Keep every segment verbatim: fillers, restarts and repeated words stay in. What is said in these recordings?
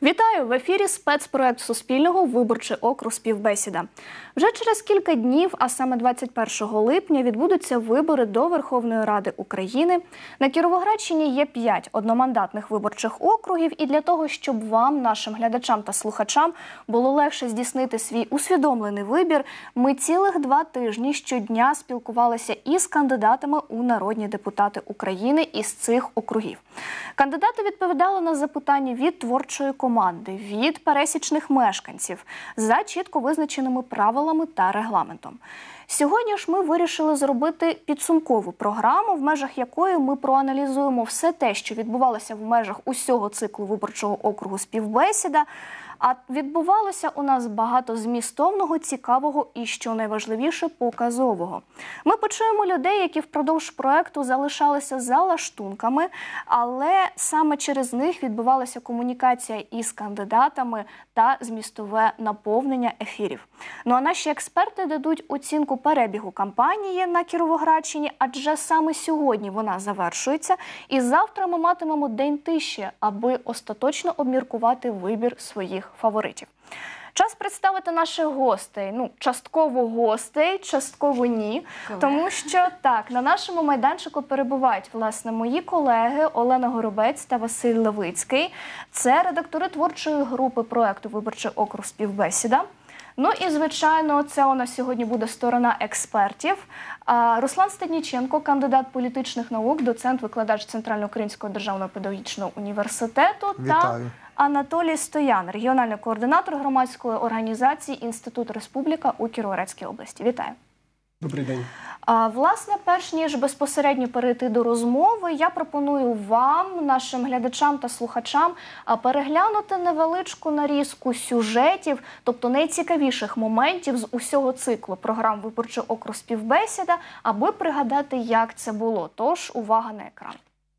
Вітаю! В ефірі спецпроект Суспільного «Виборчий округ. Співбесіда». Вже через кілька днів, а саме двадцять першого липня, відбудуться вибори до Верховної Ради України. На Кіровоградщині є п'ять одномандатних виборчих округів, і для того, щоб вам, нашим глядачам та слухачам, було легше здійснити свій усвідомлений вибір, ми цілих два тижні щодня спілкувалися із кандидатами у народні депутати України із цих округів. Кандидати відповідали на запитання від творчої команди, від пересічних мешканців за чітко визначеними правилами та регламентом. Сьогодні ж ми вирішили зробити підсумкову програму, в межах якої ми проаналізуємо все те, що відбувалося в межах усього циклу виборчого округу «Співбесіда». А відбувалося у нас багато змістовного, цікавого і, що найважливіше, показового. Ми почуємо людей, які впродовж проекту залишалися за лаштунками, але саме через них відбувалася комунікація із кандидатами та змістове наповнення ефірів. Ну а наші експерти дадуть оцінку перебігу кампанії на Кіровоградщині, адже саме сьогодні вона завершується, і завтра ми матимемо день тиші, аби остаточно обміркувати вибір своїх фаворитів. Час представити наших гостей. Ну, частково гостей, частково ні. Колеги. Тому що, так, на нашому майданчику перебувають, власне, мої колеги Олена Горобець та Василь Левицький. Це редактори творчої групи проекту «Виборчий округ. Співбесіда». Ну і, звичайно, це у нас сьогодні буде сторона експертів. Руслан Стадніченко, кандидат політичних наук, доцент-викладач Центрально-Українського державного педагогічного університету. Вітаю. Та Анатолій Стоян, регіональний координатор громадської організації «Інститут Республіка» у Кіровоградській області. Вітаю. Добрий день. А, власне, перш ніж безпосередньо перейти до розмови, я пропоную вам, нашим глядачам та слухачам, переглянути невеличку нарізку сюжетів, тобто найцікавіших моментів з усього циклу програм «Виборчий округ. Співбесіда», аби пригадати, як це було. Тож, увага на екран.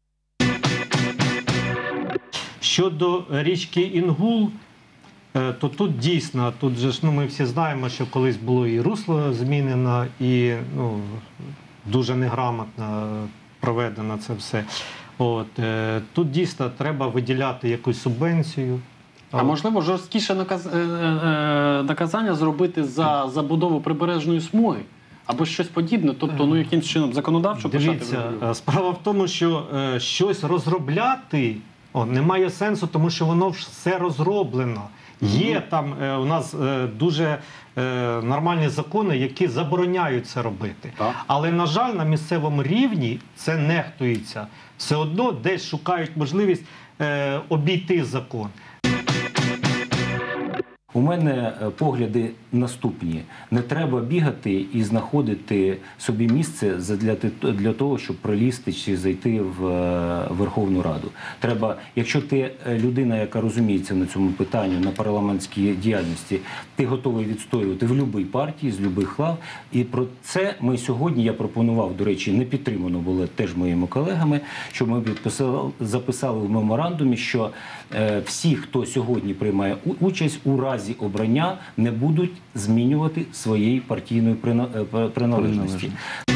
Щодо річки Інгул, то тут дійсно, тут же ж, ну, ми всі знаємо, що колись було і русло змінено, і ну, дуже неграмотно проведено це все. От, тут дійсно треба виділяти якусь субвенцію. А можливо, жорсткіше наказ... наказання зробити за забудову прибережної смуги? Або щось подібне, тобто, ну, якимсь чином законодавчо почати виробляти? Дивіться, справа в тому, що е, щось розробляти о, немає сенсу, тому що воно все розроблено. Є там е, у нас е, дуже е, нормальні закони, які забороняють це робити. Так. Але, на жаль, на місцевому рівні це нехтується. Все одно десь шукають можливість е, обійти закон. У мене погляди наступні. Не треба бігати і знаходити собі місце для, для того, щоб пролізти чи зайти в Верховну Раду. Треба, якщо ти людина, яка розуміється на цьому питанні, на парламентській діяльності, ти готовий відстоювати в будь-якій партії, з будь-яких лав. І про це ми сьогодні, я пропонував, до речі, не підтримано було теж моїми колегами, що ми підписали, записали в меморандумі, що е, всі, хто сьогодні приймає участь, у разі обрання не будуть змінювати своєї партійної приналежності.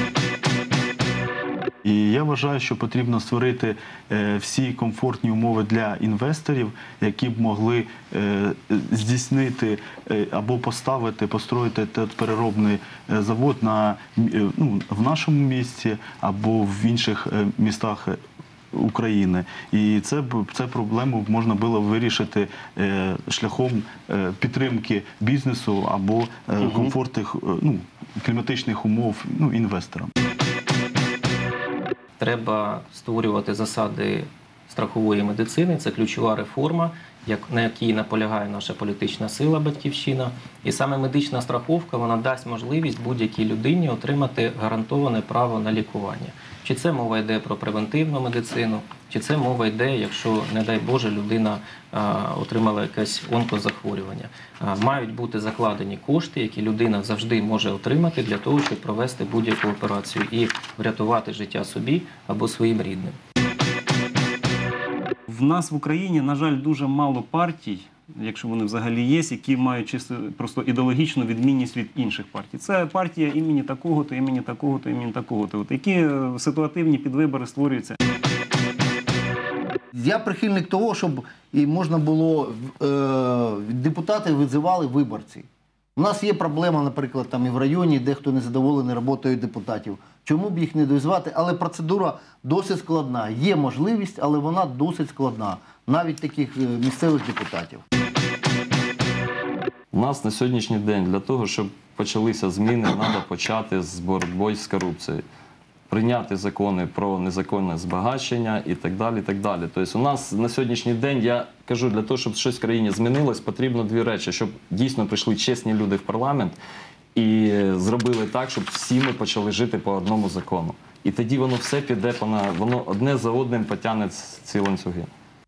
І я вважаю, що потрібно створити е, всі комфортні умови для інвесторів, які б могли е, здійснити е, або поставити, построїти переробний е, завод на, е, ну, в нашому місті або в інших е, містах України. І це, це проблему можна було вирішити е, шляхом е, підтримки бізнесу або е, комфортних, е, ну, кліматичних умов, ну, інвесторам. Треба створювати засади страхової медицини. Це ключова реформа, як, на якій наполягає наша політична сила «Батьківщина». І саме медична страховка, вона дасть можливість будь-якій людині отримати гарантоване право на лікування. Чи це мова йде про превентивну медицину, чи це мова йде, якщо, не дай Боже, людина а, отримала якесь онкозахворювання. А, мають бути закладені кошти, які людина завжди може отримати для того, щоб провести будь-яку операцію і врятувати життя собі або своїм рідним. В нас в Україні, на жаль, дуже мало партій, якщо вони взагалі є, які мають чисто просто ідеологічну відмінність від інших партій. Це партія імені такого-то, імені такого-то, імені такого-то, які ситуативні підвибори створюються. Я прихильник того, щоб і можна було, е, депутати визивали виборці. У нас є проблема, наприклад, там і в районі, де хто не задоволений роботою депутатів. Чому б їх не дозвати? Але процедура досить складна. Є можливість, але вона досить складна. Навіть таких місцевих депутатів. У нас на сьогоднішній день для того, щоб почалися зміни, треба почати з боротьбою з корупцією. Прийняти закони про незаконне збагачення і так далі. І так далі. Тобто у нас на сьогоднішній день, я кажу, для того, щоб щось в країні змінилось, потрібно дві речі. Щоб дійсно прийшли чесні люди в парламент і зробили так, щоб всі ми почали жити по одному закону. І тоді воно все піде, воно одне за одним потягне ці ланцюги.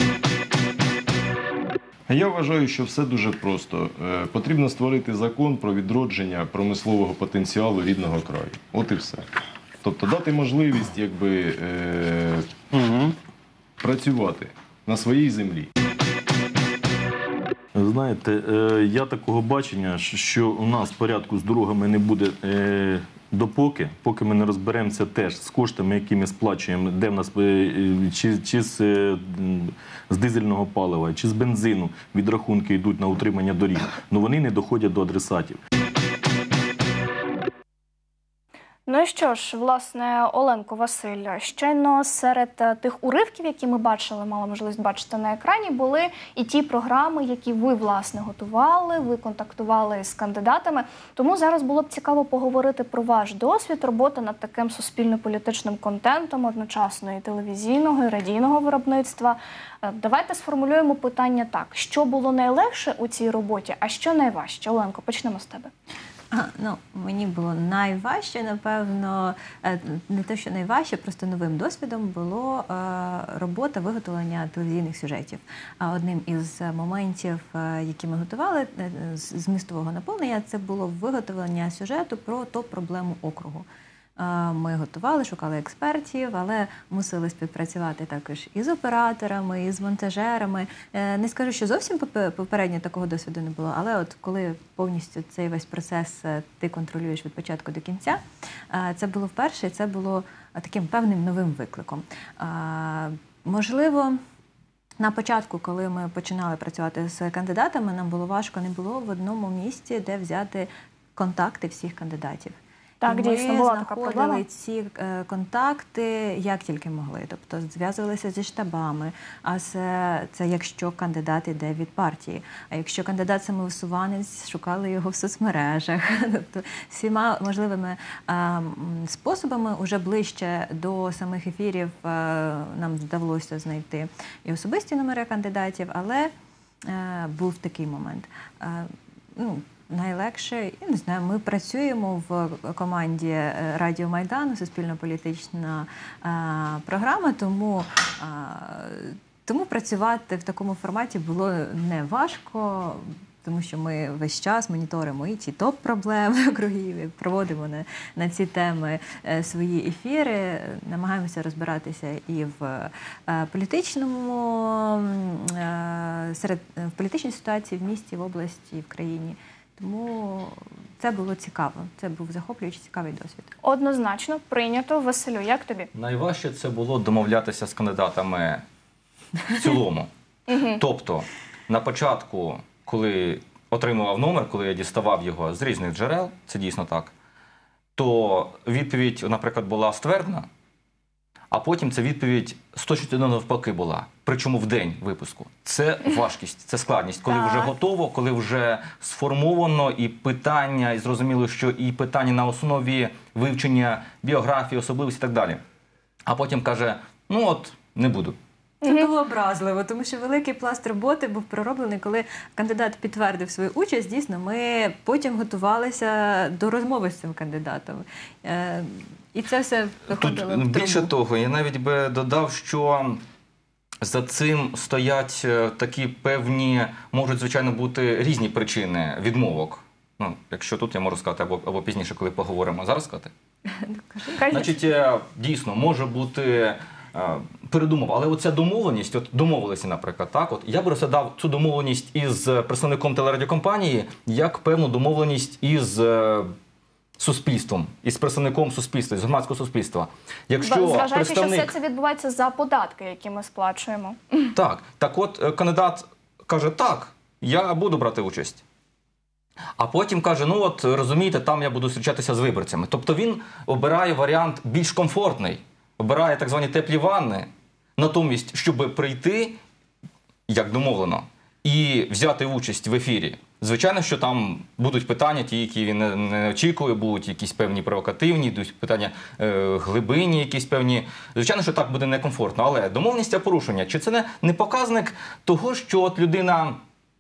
Я вважаю, що все дуже просто. Е, потрібно створити закон про відродження промислового потенціалу рідного краю. От і все. Тобто дати можливість якби, е, угу. працювати на своїй землі. Знаєте, я такого бачення, що у нас порядку з дорогами не буде допоки, поки ми не розберемося теж з коштами, які ми сплачуємо, де в нас, чи, чи з, з дизельного палива, чи з бензину відрахунки йдуть на утримання доріг, але вони не доходять до адресатів. Ну і що ж, власне, Оленко, Василь, щойно серед тих уривків, які ми бачили, мали можливість бачити на екрані, були і ті програми, які ви, власне, готували, ви контактували з кандидатами. Тому зараз було б цікаво поговорити про ваш досвід роботи над таким суспільно-політичним контентом, одночасно і телевізійного, і радійного виробництва. Давайте сформулюємо питання так. Що було найлегше у цій роботі, а що найважче? Оленко, почнемо з тебе. Ну, мені було найважче, напевно, не те, що найважче, просто новим досвідом було робота виготовлення телевізійних сюжетів. Одним із моментів, які ми готували з змістового наповнення, це було виготовлення сюжету про топ-проблему округу. Ми готували, шукали експертів, але мусили співпрацювати також і з операторами, і з монтажерами. Не скажу, що зовсім попередньо такого досвіду не було, але от коли повністю цей весь процес ти контролюєш від початку до кінця, це було вперше, і це було таким певним новим викликом. Можливо, на початку, коли ми починали працювати з кандидатами, нам було важко, не було в одному місці, де взяти контакти всіх кандидатів. Так, ми дійсно, була така проблема. знаходили ці е, контакти як тільки могли. Тобто зв'язувалися зі штабами, а це, це якщо кандидат іде від партії. А якщо кандидат самовисуванець, шукали його в соцмережах. Тобто всіма можливими е, способами уже ближче до самих ефірів е, нам вдалося знайти і особисті номери кандидатів, але е, був такий момент. Е, ну, Найлегше, я не знаю, ми працюємо в команді Радіо Майдану, суспільно-політична програма, тому, а, тому працювати в такому форматі було не важко, тому що ми весь час моніторимо і ті топ-проблеми округів, проводимо на, на ці теми свої ефіри, намагаємося розбиратися і в політичному, серед, в політичній ситуації в місті, в області, в країні. Тому це було цікаво. Це був захоплюючий, цікавий досвід. Однозначно, прийнято. Василю, як тобі? Найважче це було домовлятися з кандидатами в цілому. Тобто, на початку, коли отримував номер, коли я діставав його з різних джерел, це дійсно так, то відповідь, наприклад, була ствердна, а потім ця відповідь сто чотири навпаки була. Причому в день випуску. Це важкість, це складність. Коли так. вже готово, коли вже сформовано і питання, і зрозуміло, що і питання на основі вивчення біографії, особливості і так далі. А потім каже, ну от, не буду. Це було образливо, тому що великий пласт роботи був пророблений, коли кандидат підтвердив свою участь. Дійсно, ми потім готувалися до розмови з цим кандидатом. І це все виходило в трубу. Більше того, я навіть би додав, що за цим стоять такі певні, можуть, звичайно, бути різні причини відмовок. Ну, якщо тут я можу сказати, або, або пізніше, коли поговоримо. Зараз сказати? Значить, дійсно, може бути передумов. Але оця домовленість, от домовилися, наприклад, так, от я б розглядав цю домовленість із представником телерадіокомпанії як певну домовленість із суспільством, із представником суспільства, з громадського суспільства. Якщо Зважаючи, представник... що все це відбувається за податки, які ми сплачуємо. Так, так от е, кандидат каже, так, я буду брати участь. А потім каже, ну от, розумієте, там я буду зустрічатися з виборцями. Тобто він обирає варіант більш комфортний, обирає так звані теплі ванни, натомість, щоб прийти, як домовлено, і взяти участь в ефірі. Звичайно, що там будуть питання, ті, які він не, не очікує, будуть якісь певні провокативні, будуть питання е, глибинні, якісь певні. Звичайно, що так буде некомфортно. Але домовленість та порушення, чи це не, не показник того, що от людина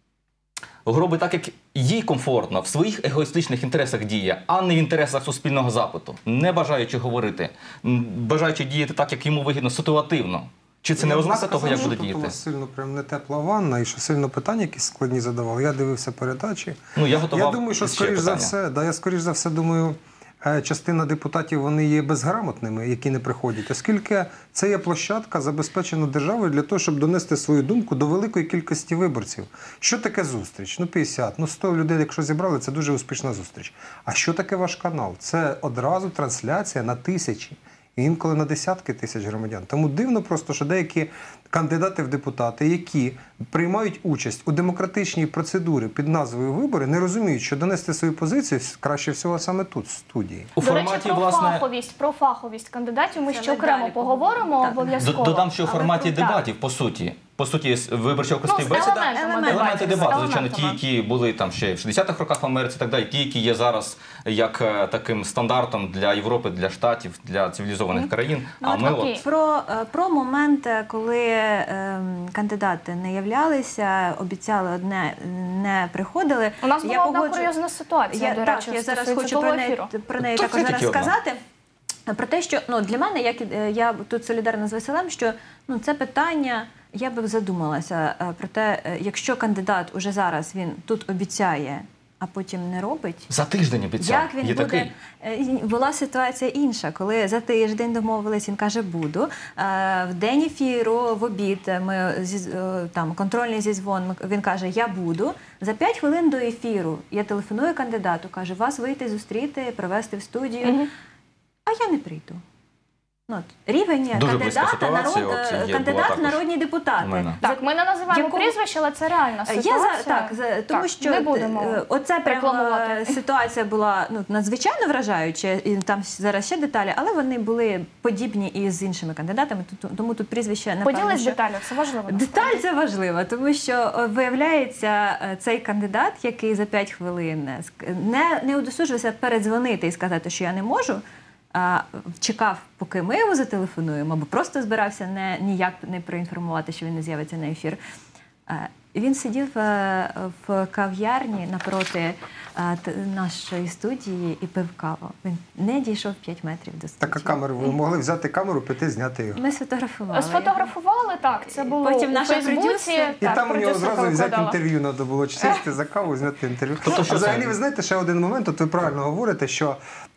робить так, як їй комфортно, в своїх егоїстичних інтересах діє, а не в інтересах суспільного запиту, не бажаючи говорити, бажаючи діяти так, як йому вигідно, ситуативно. Чи це не ознака того, як буде діяти? Тут у вас сильно прям не тепла ванна, і що сильно питання якісь складні задавали. Я дивився передачі. Ну, я готував Я думаю, що ще скоріш за питання. все, да, я скоріш за все думаю, е, частина депутатів, вони є безграмотними, які не приходять, оскільки це є площадка, забезпечена державою для того, щоб донести свою думку до великої кількості виборців. Що таке зустріч? Ну, п'ятдесят, ну сто людей, якщо зібрали, це дуже успішна зустріч. А що таке ваш канал? Це одразу трансляція на тисячі. І інколи на десятки тисяч громадян. Тому дивно просто, що деякі кандидати в депутати, які приймають участь у демократичній процедурі під назвою «Вибори», не розуміють, що донести свою позицію краще всього саме тут, в студії. У До форматі, речі, про власне, фаховість, про фаховість кандидатів ми Це ще ми окремо далі поговоримо поговоримо. Так. обов'язково. Додам, що в Але форматі про- дебатів, по суті. По суті, виборча округ Ну, з співбесіда, елементами елементи дебатів, дебату, з звичайно, ті, елементами. які були там ще в шістдесятих роках в Америці, і так далі, ті, які є зараз як е, таким стандартом для Європи, для Штатів, для цивілізованих країн. Ну, А от ми окей. от Про, е, про момент, коли е, кандидати не являлися, обіцяли одне, не приходили. У нас була Я одна погоджу- курйозна ситуація, Я, до так, речі, я зараз стосується хочу того про неї, ефіру. про неї Та також це зараз тільки одна. сказати. Про те, що ну, для мене, як е, я тут солідарна з Василем, що ну, це питання, я би задумалася е, про те, е, якщо кандидат уже зараз він тут обіцяє, а потім не робить. за тиждень обіцяв. Як він Є буде? такий. Е, Була ситуація інша, коли за тиждень домовились, він каже, буду. Е, В день ефіру, в обід, ми зі- е, там контрольний зізвон, ми- він каже, я буду. За п'ять хвилин до ефіру я телефоную кандидату, кажу, вас вийти зустріти, привезти в студію, а я не прийду. Ну, от, рівень Дуже близька кандидата, ситуація, народ, от, е, є, була кандидат в також народні депутати. у мене. Так, ми не називаємо Якого- прізвище, але це реальна Я ситуація. за так, за- тому Так, що не будемо е, оце прямо рекламувати. е, ситуація була ну надзвичайно вражаюча, і там зараз ще деталі, але вони були подібні і з іншими кандидатами. тут- Тому тут прізвище напевно, Поділись що... деталю, це важливо. Деталь це важливо, тому що е, виявляється, е, цей кандидат, який за п'ять хвилин е, ск- не, не удосужився передзвонити і сказати, що я не можу. А, чекав, поки ми його зателефонуємо, або просто збирався не, ніяк не проінформувати, що він не з'явиться на ефір. Е, Він сидів е, в кав'ярні напроти е, т- нашої студії і пив каву. Він не дійшов п'ять метрів до студії. Така камера, ви могли взяти камеру, піти, зняти його. Ми сфотографували. Сфотографували, так, це було Потім у наша Фейсбуці. продюсер- І так, там у нього продюсерка зразу взяти викладала. інтерв'ю треба було, чи сісти за каву, зняти інтерв'ю. Тобто, що А взагалі, це? ви знаєте, ще один момент, от ви правильно говорите, що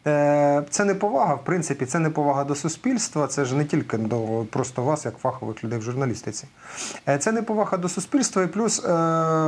е, це не повага, в принципі, це не повага до суспільства, це ж не тільки до просто вас, як фахових людей в журналістиці. Е, це не повага до суспільства, і плюс е,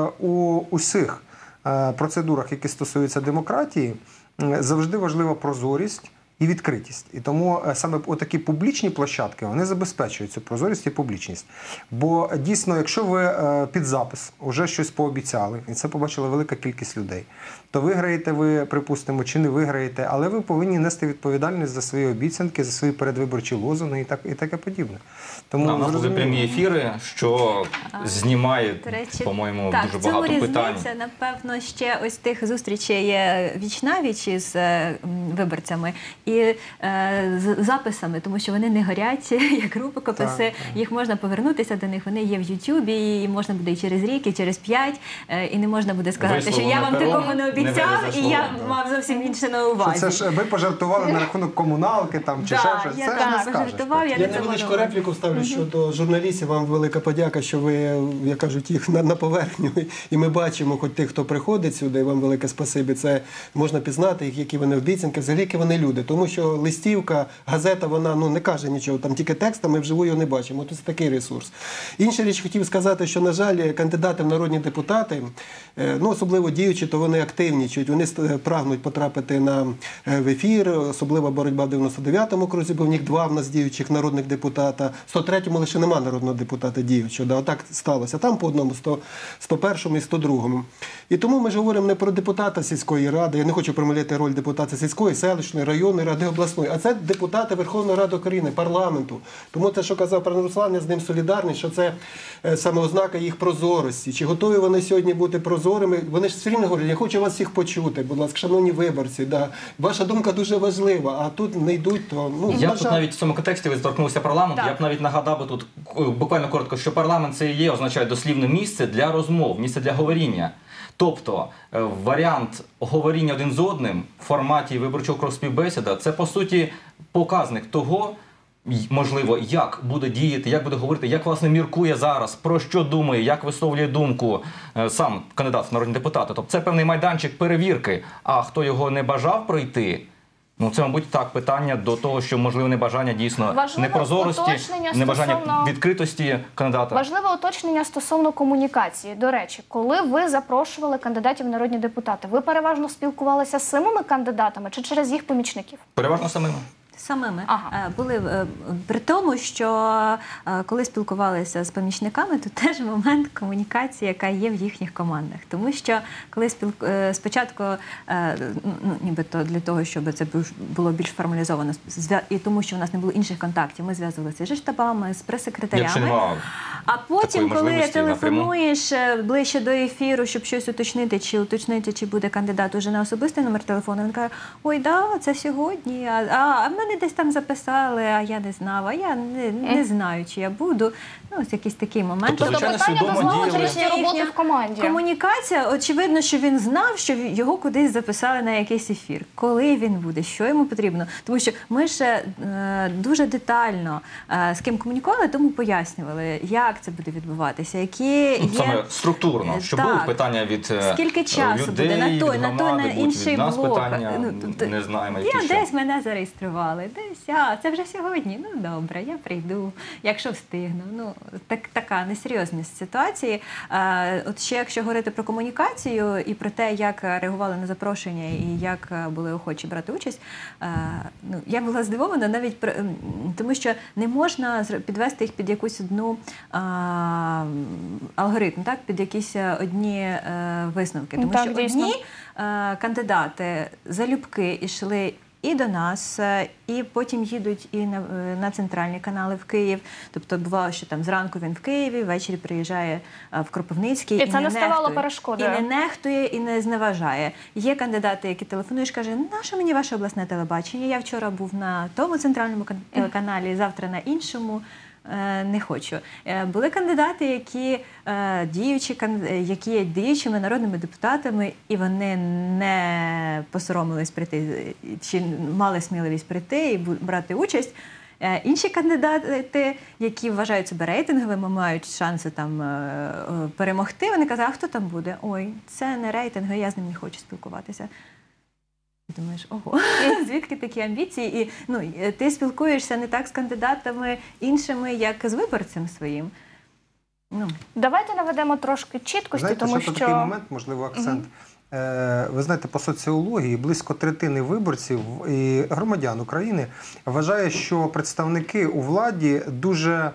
у усіх е, процедурах, які стосуються демократії, м, завжди важлива прозорість і відкритість. І тому е, саме отакі публічні площадки, вони забезпечують цю прозорість і публічність. Бо дійсно, якщо ви е, під запис вже щось пообіцяли, і це побачила велика кількість людей, то виграєте ви, припустимо, чи не виграєте, але ви повинні нести відповідальність за свої обіцянки, за свої передвиборчі лозунги і так і таке подібне. Тому У нас були зрозуміло. прямі ефіри, що знімає, До речі, по-моєму, так, дуже в цьому багато різниця, питань. напевно, ще ось тих зустрічей є віч-навіч із е, м, виборцями і е, з записами, тому що вони не горять, як рукописи, їх можна повернутися до них, вони є в Ютубі, і можна буде і через рік, і через п'ять, е, і не можна буде сказати, що Висловлено я вам пером, такого не не обіцяв, вирізати і я словом, мав зовсім інше на Що увазі. це ж ви пожартували на рахунок комуналки там, чи Да, ще щось. я Це ж так не скажеш. пожартував, я Я не невеличку забула. репліку ставлю щодо журналістів. Вам велика подяка, що ви, як кажуть, їх на, на поверхню. І ми бачимо, хоч тих, хто приходить сюди, вам велике спасибі. Це можна пізнати їх, які вони обіцянки, взагалі які вони люди. Тому тому що листівка, газета, вона ну, не каже нічого, там тільки текстом, ми вживу його не бачимо. От це такий ресурс. Інша річ, хотів сказати, що, на жаль, кандидати в народні депутати, ну, особливо діючі, то вони активнічують, вони прагнуть потрапити на, в ефір, особлива боротьба в дев'яносто дев'ятому окрузі, бо в них два в нас діючих народних депутата, сто третьому лише нема народного депутата діючого, да, отак сталося, там по одному, сто першому і сто другому. І тому ми ж говоримо не про депутата сільської ради, я не хочу промовляти роль депутата сільської, селищної, районної ради, обласної, а це депутати Верховної Ради України, парламенту. Тому те, що казав пан Руслан, я з ним солідарний, що це саме ознака їх прозорості. Чи готові вони сьогодні бути прозорими? Вони ж все рівно говорять, я хочу вас всіх почути, будь ласка, шановні виборці, да. Ваша думка дуже важлива, а тут не йдуть, то... Ну, я б тут навіть в цьому контексті, ви торкнулися парламенту, я б навіть нагадав би тут буквально коротко, що парламент це і є, означає дослівне місце для розмов, місце для говоріння. Тобто варіант говоріння один з одним в форматі виборчого крос-співбесіда – це, по суті, показник того, можливо, як буде діяти, як буде говорити, як, власне, міркує зараз, про що думає, як висловлює думку сам кандидат в народні депутати. Тобто це певний майданчик перевірки, а хто його не бажав пройти, ну, це, мабуть, так, питання до того, що, можливо, небажання дійсно Важливо непрозорості, небажання стосовно... відкритості кандидата. Важливе уточнення стосовно комунікації. До речі, коли ви запрошували кандидатів в народні депутати, ви переважно спілкувалися з самими кандидатами чи через їх помічників? Переважно самими. Самими. Ага. Були при тому, що коли спілкувалися з помічниками, то теж момент комунікації, яка є в їхніх командах. Тому що коли спіл... спочатку, ну, нібито для того, щоб це було більш формалізовано, і тому що в нас не було інших контактів, ми зв'язувалися зі штабами, з прес-секретарями. А потім, коли телефонуєш ближче до ефіру, щоб щось уточнити, чи уточнити, чи буде кандидат уже на особистий номер телефону, він каже, ой, да, це сьогодні, а, а в мене десь там записали, а я не знав, а я не, не знаю, чи я буду. Ну, ось якийсь такий момент. Тобто, звичайно, свідомо діяли. Роботи в команді. Комунікація, очевидно, що він знав, що його кудись записали на якийсь ефір. Коли він буде, що йому потрібно. Тому що ми ще е, дуже детально е, з ким комунікували, тому пояснювали, як це буде відбуватися, які є... Саме структурно, щоб були питання від скільки часу людей, буде на той, від на той, на інший від нас блок. питання, ну, тобто, не знаємо, які я що. Десь мене зареєстрували, десь, а, це вже сьогодні, ну добре, я прийду, якщо встигну. Ну, так, така несерйозність ситуації. А, от ще якщо говорити про комунікацію і про те, як реагували на запрошення і як були охочі брати участь, а, ну, я була здивована навіть про, тому, що не можна підвести їх під якусь одну а, алгоритм, так, під якісь одні а, висновки. Тому так, що дійсно. одні а, кандидати залюбки йшли і до нас, і потім їдуть і на, на центральні канали в Київ. Тобто бувало, що там зранку він в Києві, ввечері приїжджає в Кропивницький. І, і це не ставало нехтує, перешкодою. І не нехтує, і не зневажає. Є кандидати, які телефонують, каже, нащо мені ваше обласне телебачення? Я вчора був на тому центральному телеканалі, завтра на іншому. Не хочу. Були кандидати, які діючі, які є діючими народними депутатами, і вони не посоромились прийти, чи мали сміливість прийти і брати участь. Інші кандидати, які вважають себе рейтинговими, мають шанси там перемогти, вони казали, а хто там буде? Ой, це не рейтинг, я з ним не хочу спілкуватися. Ти думаєш, ого, звідки такі амбіції? І ну, ти спілкуєшся не так з кандидатами іншими, як з виборцем своїм. Ну. Давайте наведемо трошки чіткості, знаєте, тому що... що... такий момент, можливо, акцент. Угу. Е, ви знаєте, по соціології близько третини виборців і громадян України вважає, що представники у владі дуже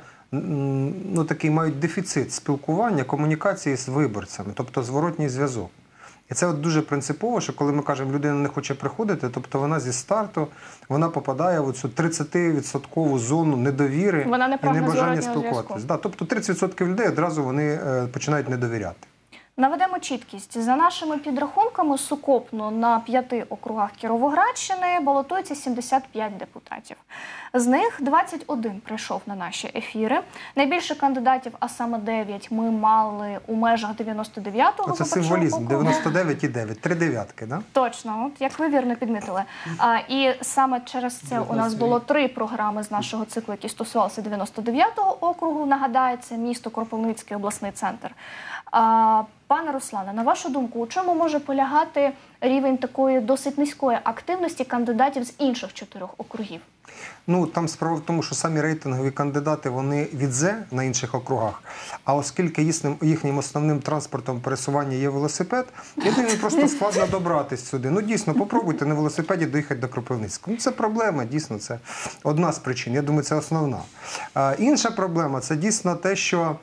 ну, такий мають дефіцит спілкування, комунікації з виборцями, тобто зворотній зв'язок. І це от дуже принципово, що коли ми кажемо, людина не хоче приходити, тобто вона зі старту, вона попадає в цю тридцятивідсоткову зону недовіри вона і небажання спілкуватися. Да, тобто тридцять відсотків людей одразу вони е, починають недовіряти. Наведемо чіткість. За нашими підрахунками, сукупно на п'яти округах Кіровоградщини балотується сімдесят п'ять депутатів. З них двадцять один прийшов на наші ефіри. Найбільше кандидатів, а саме дев'ять, ми мали у межах дев'яносто дев'ятого виборчого округу. Це символізм. дев'яносто дев'ять і дев'ять. Три дев'ятки, да? Точно. От, як ви вірно підмітили. А, і саме через це у нас було три програми з нашого циклу, які стосувалися дев'яносто дев'ятого округу. Нагадаю, це місто Кропивницький обласний центр. А, Пане Руслане, на вашу думку, у чому може полягати рівень такої досить низької активності кандидатів з інших чотирьох округів? Ну, там справа в тому, що самі рейтингові кандидати, вони відзе на інших округах, а оскільки їхнім, їхнім основним транспортом пересування є велосипед, я думаю, просто складно добратися сюди. Ну, дійсно, попробуйте на велосипеді доїхати до Кропивницького. Ну, це проблема, дійсно, це одна з причин. Я думаю, це основна. А, інша проблема – це дійсно те, що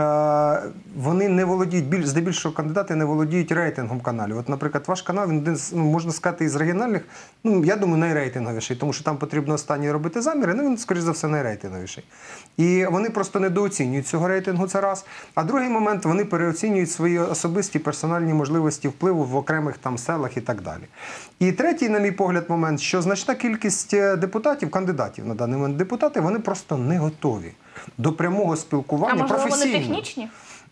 вони не володіють, більш, здебільшого кандидати не володіють рейтингом каналів. От, наприклад, ваш канал, він один, ну, можна сказати, із регіональних, ну, я думаю, найрейтинговіший, тому що там потрібно останній робити заміри, ну, він, скоріш за все, найрейтинговіший. І вони просто недооцінюють цього рейтингу, це раз. А другий момент, вони переоцінюють свої особисті персональні можливості впливу в окремих там селах і так далі. І третій, на мій погляд, момент, що значна кількість депутатів, кандидатів на даний момент депутати, вони просто не готові до прямого спілкування. А можливо, професійно. вони технічні?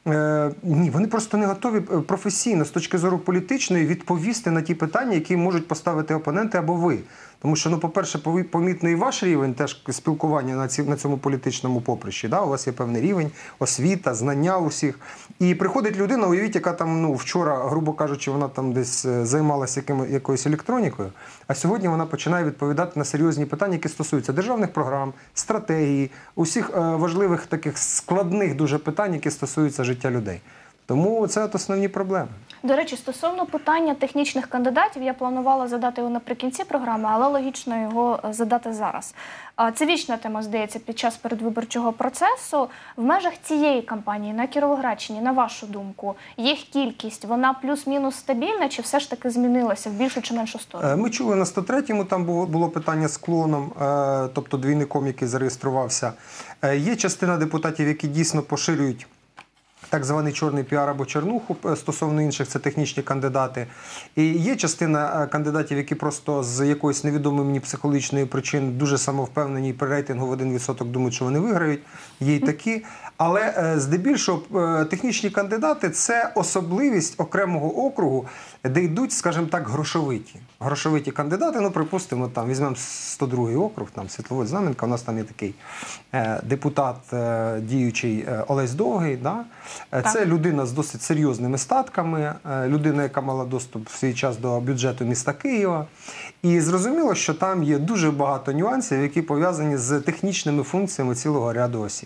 Е, ні, вони просто не готові професійно, з точки зору політичної, відповісти на ті питання, які можуть поставити опоненти або ви. Тому що, ну, по-перше, помітно і ваш рівень теж спілкування на, ці, на цьому політичному поприщі. Да? У вас є певний рівень, освіта, знання усіх. І приходить людина, уявіть, яка там, ну, вчора, грубо кажучи, вона там десь займалася яким, якоюсь електронікою, а сьогодні вона починає відповідати на серйозні питання, які стосуються державних програм, стратегії, усіх е, важливих таких складних дуже питань, які стосуються життя людей. Тому це от основні проблеми. До речі, стосовно питання технічних кандидатів, я планувала задати його наприкінці програми, але логічно його задати зараз. Це вічна тема, здається, під час передвиборчого процесу. В межах цієї кампанії на Кіровоградщині, на вашу думку, їх кількість, вона плюс-мінус стабільна, чи все ж таки змінилася в більшу чи меншу сторону? Ми чули на сто третьому, там було питання з клоном, тобто двійником, який зареєструвався. Є частина депутатів, які дійсно поширюють так званий чорний піар або чернуху, стосовно інших, це технічні кандидати. І є частина кандидатів, які просто з якоїсь невідомої мені психологічної причини дуже самовпевнені і при рейтингу в один відсоток думають, що вони виграють. Є й такі. Але здебільшого технічні кандидати – це особливість окремого округу, де йдуть, скажімо так, грошовиті. Грошовиті кандидати, ну, припустимо, там, візьмемо сто другий округ, там, Світловодськ Знам'янка, у нас там є такий е, депутат е, діючий е, Олесь Довгий, да? Це так. Людина з досить серйозними статками, е, людина, яка мала доступ в свій час до бюджету міста Києва. І зрозуміло, що там є дуже багато нюансів, які пов'язані з технічними функціями цілого ряду осіб.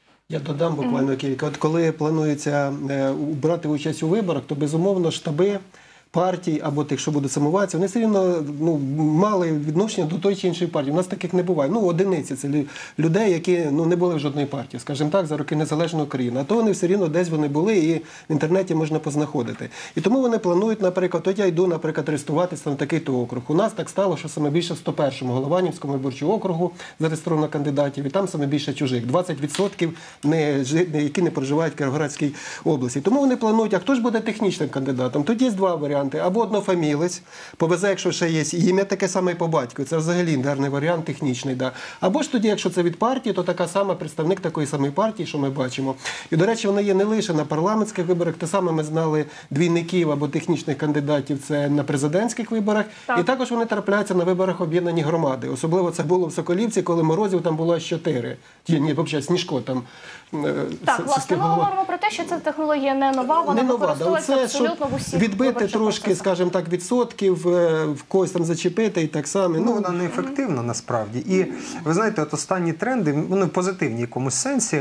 Я додам буквально кілька. От коли планується е, брати участь у виборах, то безумовно штаби партій або тих, що будуть самовладці, вони все рівно, ну, мали відношення до тої чи іншої партії. У нас таких не буває. Ну, одиниці. Це людей, які, ну, не були в жодної партії, скажімо так, за роки незалежної України. А то вони все рівно десь вони були і в інтернеті можна познаходити. І тому вони планують, наприклад, от я йду, наприклад, реєструватися на такий-то округ. У нас так стало, що саме більше в сто першому Голованівському виборчому округу зареєстровано кандидатів, і там саме більше чужих. двадцять відсотків, не, які не проживають в Кіровоградській області. Тому вони планують, а хто ж буде технічним кандидатом? Тоді є два варіанти. Або однофамілець, повезе, якщо ще є ім'я таке саме по батьку. Це взагалі гарний варіант, технічний. Да. Або ж тоді, якщо це від партії, то така сама представник такої самої партії, що ми бачимо. І, до речі, вона є не лише на парламентських виборах. Те саме ми знали двійників або технічних кандидатів це на президентських виборах. Так. І також вони трапляються на виборах об'єднані громади. Особливо це було в Соколівці, коли Морозів там було аж чотири. Ні, взагалі, Сніжко там. Так, власне, ми говоримо про те, що ця технологія не нова, вона не використовується нова, абсолютно в усіх відбити трошки, скажімо так, відсотків, в когось там зачепити і так само. Ну, ну вона неефективна насправді. І ви знаєте, от останні тренди, вони в позитивній якомусь сенсі,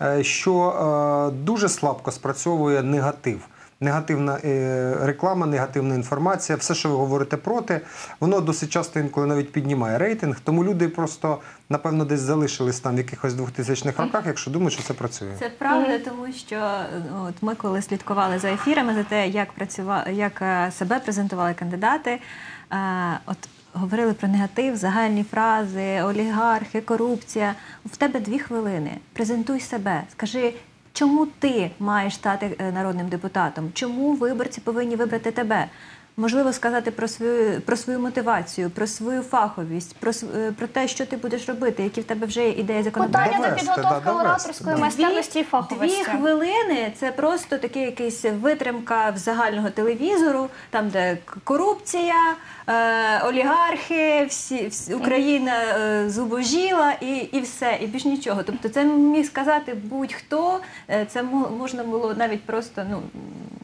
що е, дуже слабко спрацьовує негатив. Негативна е, реклама, негативна інформація, все, що ви говорите проти, воно досить часто інколи навіть піднімає рейтинг, тому люди просто, напевно, десь залишились там в якихось двохтисячних роках, якщо думають, що це працює. Це правда, тому що от ми коли слідкували за ефірами, за те, як, працювали, як себе презентували кандидати, от говорили про негатив, загальні фрази, олігархи, корупція. В тебе дві хвилини, презентуй себе, скажи, чому ти маєш стати народним депутатом? Чому виборці повинні вибрати тебе? Можливо, сказати про свою, про свою мотивацію, про свою фаховість, про, про те, що ти будеш робити, які в тебе вже є ідеї законодавства. Питання до підготовки ораторської майстерності і фаховості. Дві хвилини – це просто такий якийсь витримка в загального телевізору, там, де корупція, е, олігархи, всі, всі, Україна е, зубожіла і, і все, і більш нічого. Тобто це міг сказати будь-хто, це можна було навіть просто, ну,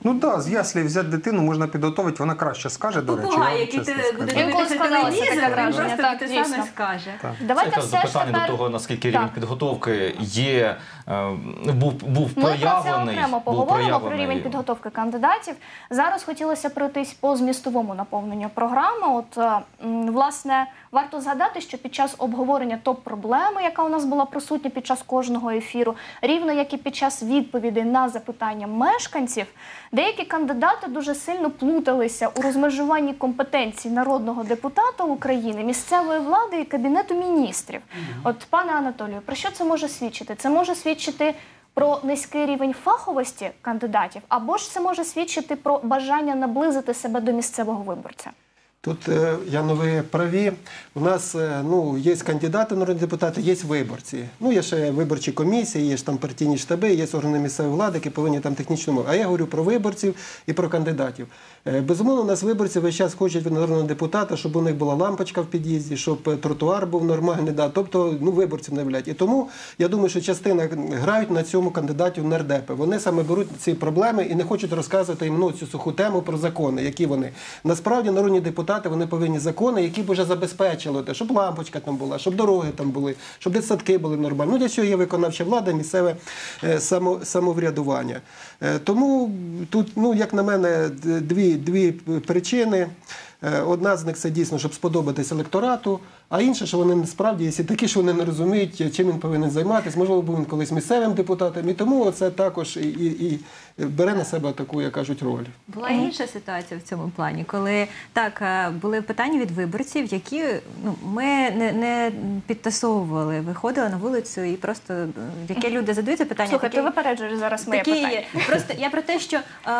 Ну так, да, з яслі взяти дитину можна підготовити, вона краще скаже, до речі. Попугай, я вам який чесно ти скажу. буде Інколи дивитися складалося таке телевізор, він враження, просто так, те дійсно. саме скаже. Так. Давайте Це якраз все ж питання тепер... до того, наскільки Так. рівень підготовки є, е, був, був Ми про це проявлений. окремо був поговоримо, про проявлений. рівень підготовки кандидатів. Зараз хотілося пройтись по змістовому наповненню програми. От, е, м, власне, варто згадати, що під час обговорення топ-проблеми, яка у нас була присутня під час кожного ефіру, рівно як і під час відповідей на запитання мешканців, деякі кандидати дуже сильно плуталися у розмежуванні компетенцій народного депутата України, місцевої влади і Кабінету міністрів. От, пане Анатолію, про що це може свідчити? Це може свідчити про низький рівень фаховості кандидатів, або ж це може свідчити про бажання наблизити себе до місцевого виборця? Тут, е, Яно, ви праві. У нас е, ну, є кандидати в народні депутати, є виборці. Ну, є ще виборчі комісії, є ж там партійні штаби, є органи місцевої влади, які повинні там технічну мову. А я говорю про виборців і про кандидатів. Е, Безумовно, у нас виборці весь час хочуть від народного депутата, щоб у них була лампочка в під'їзді, щоб тротуар був нормальний. Да. Тобто, ну, виборців не влять. І тому, я думаю, що частина грають на цьому кандидатів нардепи. Вони саме беруть ці проблеми і не хочуть розказувати їм ну, цю суху тему про закони, які вони. Насправді, народні депутати вони повинні закони, які б вже забезпечили те, щоб лампочка там була, щоб дороги там були, щоб дитсадки були нормальні. Ну, для цього є виконавча влада, місцеве е, само, самоврядування. Е, тому тут, ну, як на мене, дві, дві причини. Е, одна з них це дійсно, щоб сподобатись електорату, а інша, що вони насправді є такі, що вони не розуміють, чим він повинен займатися. Можливо, був він колись місцевим депутатом, і тому це також і, і, і бере на себе таку, як кажуть, роль. Була інша ситуація в цьому плані, коли так були питання від виборців, які ну ми не, не підтасовували, виходили на вулицю і просто яке люди задаються питання. Слухай, такі, ти випереджуєш зараз моє такі питання. є. Просто я про те, що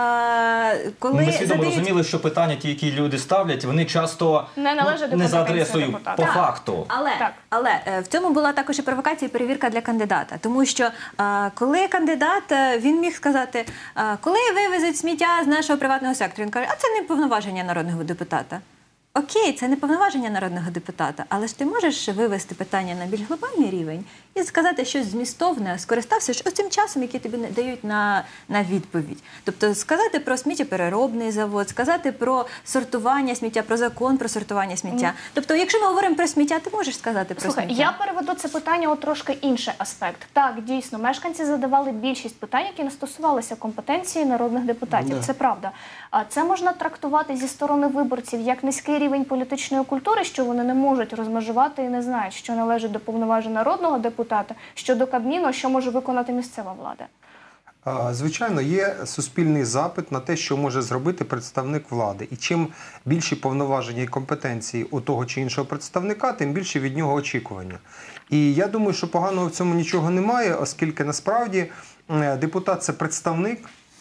а, коли Ми свідомо задають... розуміли, що питання, ті, які люди ставлять, вони часто Не належать до ну, не за компетенції адресою депутата. по Так. факту. Але, Так. але е, в цьому була також і провокація, і перевірка для кандидата. Тому що е, коли кандидат, е, він міг сказати, е, коли вивезуть сміття з нашого приватного сектору, він каже, а це не повноваження народного депутата. Окей, це не повноваження народного депутата, але ж ти можеш вивести питання на більш глобальний рівень і сказати щось змістовне, скориставшись ось цим часом, який тобі дають на, на відповідь. Тобто сказати про сміттєпереробний завод, сказати про сортування сміття, про закон про сортування сміття. Mm. Тобто, якщо ми говоримо про сміття, ти можеш сказати про Слухай, сміття. я переведу це питання у трошки інший аспект. Так, дійсно, мешканці задавали більшість питань, які не стосувалися компетенції народних депутатів. Да. Це правда. А це можна трактувати зі сторони виборців як низький рівень політичної культури, що вони не можуть розмежувати і не знають, що належить до повноважень народного депутата, що до Кабміну, що може виконати місцева влада. Звичайно, є суспільний запит на те, що може зробити представник влади. І чим більші повноваження і компетенції у того чи іншого представника, тим більше від нього очікування. І я думаю, що поганого в цьому нічого немає, оскільки насправді депутат – це представник